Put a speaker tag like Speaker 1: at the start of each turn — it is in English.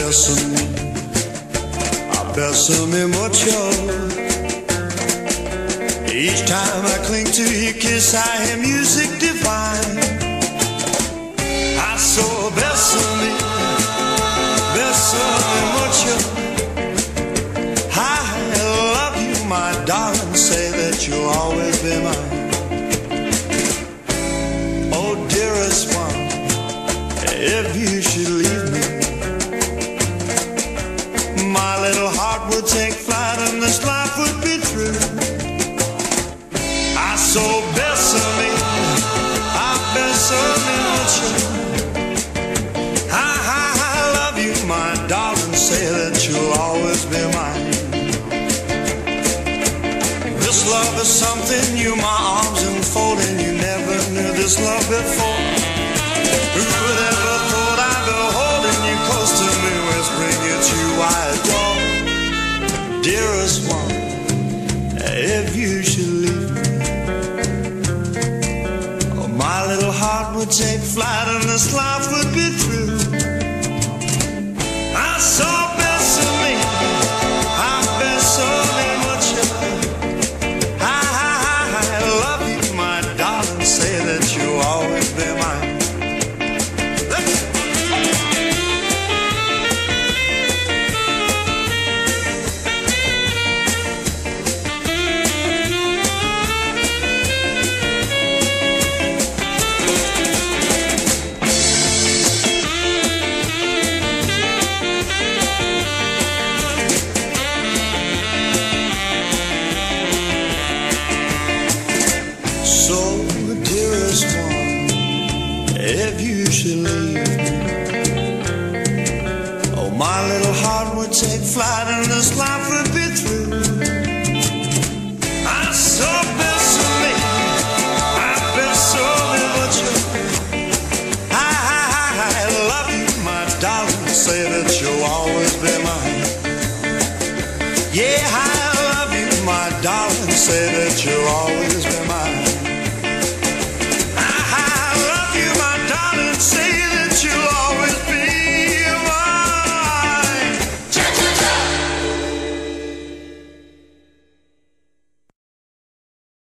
Speaker 1: bésame mucho. Each time I cling to your kiss, I hear music divine. I so bésame, bésame mucho. I love you, my darling, say that you'll always be mine. Oh, dearest one, if you should leave me, my little heart would take flight and this life would be through. I so bésame, I bésame mucho. I love you, my darling, say that you'll always be mine. This love is something new, my arms enfolding. You never knew this love before. Who would ever thought I'd be holding you close to me, whispering it's you I adore. Dearest one, if you should leave me, oh, my little heart would take flight and this life would be through. I saw bésame, I bésame mucho. I love you, my darling, say that you'll always be mine. So, dearest one, if you should leave me, oh, my little heart would take flight and this life would be through. I so bésame, I bésame mucho. I love you, my darling, say that you're